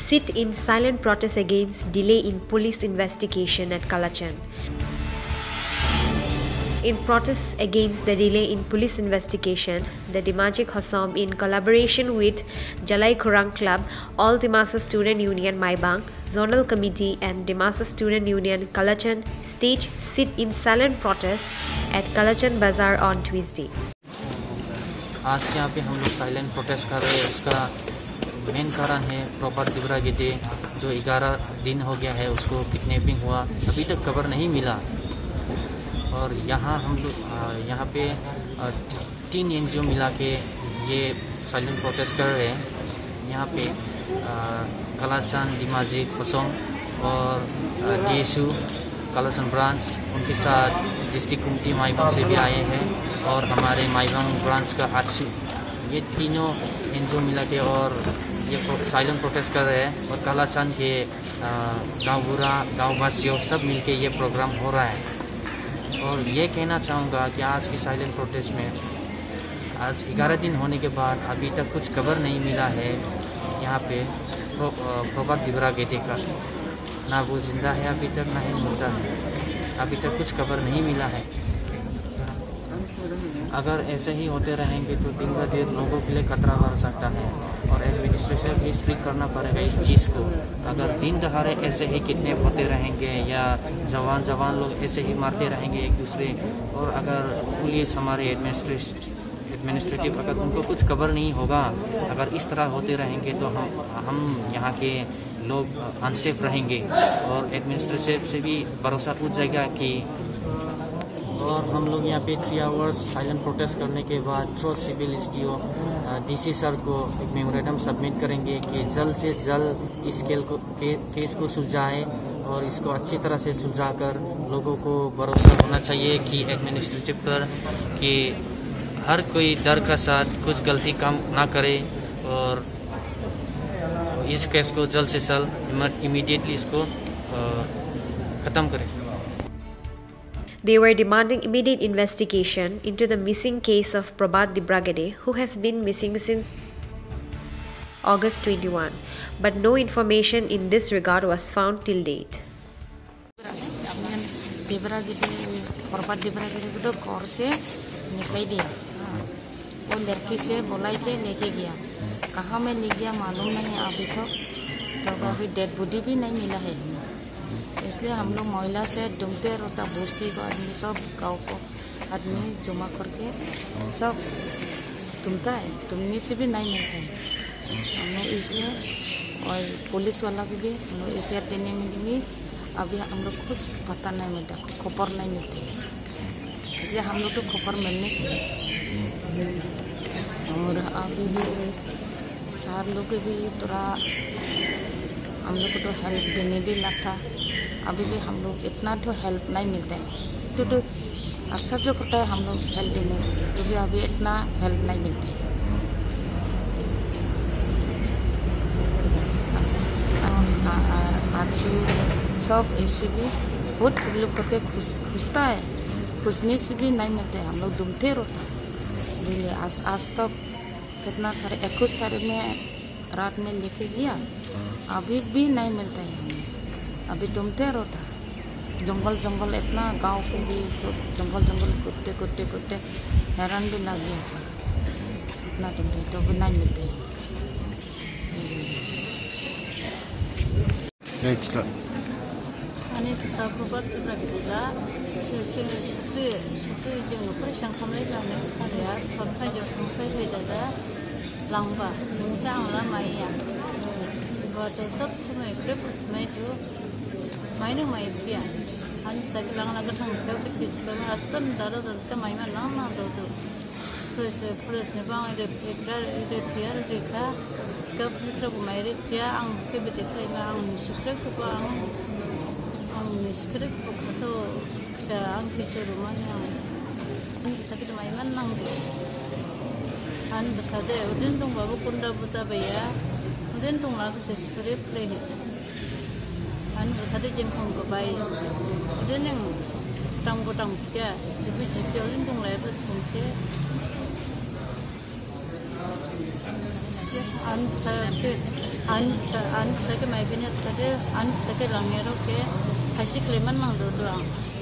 sit in silent protest against delay in police investigation at Kalachan. In protest against the delay in police investigation, the Dimajik Hosam, in collaboration with Jalai Kurang Club, All Dimasa Student Union Maibang, Zonal Committee and Dimasa Student Union Kalachan staged sit in silent protest at Kalachan Bazaar on Tuesday. आज यहाँ पे हम लोग silent protest कर रहे हैं। उसका main कारण है प्रभात दिब्रा गेटे, जो 11 दिन हो गया है उसको किडनैपिंग हुआ, अभी तक खबर नहीं मिला। और यहाँ हम लोग यहाँ पे 3 NGO मिला के ये साइलेंट प्रोटेस्ट कर रहे हैं। यहाँ पे कलाचान, दिमाजिक, होसोम और DSU कलाचान ब्रांच, उनके साथ डिस्ट्रिक्ट कमेटी माइबंग से भी आए हैं और हमारे माइबंग ब्रांच का ATSU, ये तीनों NGO मिला के और ये साइलेंट प्रोटेस्ट कर रहे हैं। और कलाचान के गाँव बुरा, गाँव वासियों सब मिलके ये प्रोग्राम हो रहा है। और ये कहना चाहूँगा कि आज की साइलेंट प्रोटेस्ट में आज 11 दिन होने के बाद अभी तक कुछ खबर नहीं मिला है। यहाँ पे प्रभात दिब्रा गेटे का ना वो जिंदा है अभी तक, ना ही मुर्दा है, अभी तक कुछ खबर नहीं मिला है। अगर ऐसे ही होते रहेंगे तो दिन ब दिन लोगों के लिए खतरा बढ़ सकता है और एडमिनिस्ट्रेशन भी स्ट्रिक्ट करना पड़ेगा इस चीज़ को। अगर दिन दहाड़े ऐसे ही किडनैप होते रहेंगे या जवान लोग ऐसे ही मारते रहेंगे एक दूसरे, और अगर पुलिस हमारे एडमिनिस्ट्रेटिव अगर उनको कुछ खबर नहीं होगा, अगर इस तरह होते रहेंगे तो हम यहाँ के लोग अनसेफ रहेंगे और एडमिनिस्ट्रेशन से भी भरोसा उठ जाएगा कि। और हम लोग यहाँ पे 3 आवर्स साइलेंट प्रोटेस्ट करने के बाद through civil SDO DC sir को एक मेमोरेंडम सबमिट करेंगे कि जल्द से जल्द इस केस को सुलझाए और इसको अच्छी तरह से सुलझाकर लोगों को भरोसा होना चाहिए कि एडमिनिस्ट्रेटिव पर कि हर कोई डर का साथ कुछ गलती काम ना करे और इस केस को जल्द से जल्द इमीडिएटली इसको ख़त्म करें। They were demanding immediate investigation into the missing case of Prabhat Dibragade, who has been missing since August 21, but no information in this regard was found till date. प्रभात दिब्रागेडे को घर से निकाल दिया, वो लड़की से बुला के लेके गया, कहाँ में ले गया मालूम नहीं अभी तो अभी डेड बॉडी भी नहीं मिला है। इसलिए हम लोग महिला से ढूंढते रहता, बस्ती को आदमी सब गाँव को आदमी जमा करके सब ढूंढता है, ढूंढने से भी नहीं मिलता है हम लोग। इसलिए और पुलिस वाला की भी हम लोग FIR देने में भी अभी हम लोग कुछ पता नहीं मिलता, खबर नहीं मिलती, इसलिए हम लोग को खबर मिलने से। और अभी भी सर लोग भी थोड़ा हम लोग को तो हेल्प देने भी लगता, अभी भी हम लोग इतना तो हेल्प नहीं मिलता है। तो अक्सर जो करता है हम लोग हेल्प देने तो भी अभी इतना हेल्प नहीं मिलता है। सब ऐसे भी बहुत लोग करके खुशता है, खुशने से भी नहीं मिलता है, हम लोग ढूंढते रहता है। आज तक कितना तारीख 21 तारीख में रात में लेके गया, अभी भी नहीं मिलता है, अभी ढूंढते रहता। जंगल इतना गांव को भी जंगल कुत्ते हैरान भी लग गया सब, इतना ढूंढते तो भी नहीं मिलते हैं। आने प्रभात दिब्रागेडेला सुते जों न'खर खालामनाय जानाय साराया फरसायजों थांफाय होजादा लांबा नोंजा आंला माइया बात सब समय ग्रेप उसमें तो माइने माइ पिया आन साइकिल लांगना गथां इसका कुछ इसका में आसपन दादा दंसका माइ में ना जो तो पुलिस ने बांग इधर पिया देखा इसका पुलिस रो माइ रे पिया आं के बेटे खाइमा आं निश्चित को आं निश्चित को खसो आं फिचर रोमाने आं साइकिल माइ में नांगो आन बसादे उदिन दं बाबू कुंडा बुजा बैया उदिन दं ला बसे स्प्रे प्ले आन बसादे जेंखं को बाय उदिन टांग क्या जिबि उदिन दं ला बस मोनसे आन बसादे an sa ke mai bini tade an sa ke lange ro ke hasi kleman mang do do